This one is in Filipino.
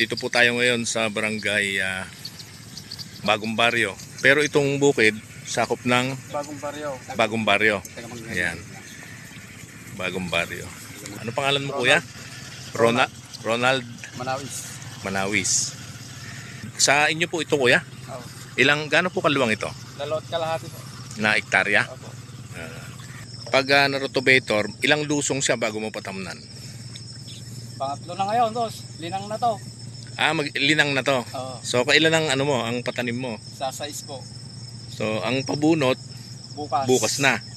Nandito po tayo ngayon sa barangay Bagong Baryo. Pero itong bukid, sakop ng Bagong Baryo. Ayan. Bagong Baryo. Ano pangalan mo, kuya? Ronald Manawis. Sa inyo po ito, kuya? Oh. Gaano po kaluwang ito? Lalot kalahati po. Na hektarya? Opo. Pag na-rotovator, ilang lusong siya bago mo patamnan? Pangatlo na ngayon, boss. Linang na to. Linang na to. Oo. So, kailan ang patanim mo? Sa size po. So, ang pabunot, Bukas. bukas na.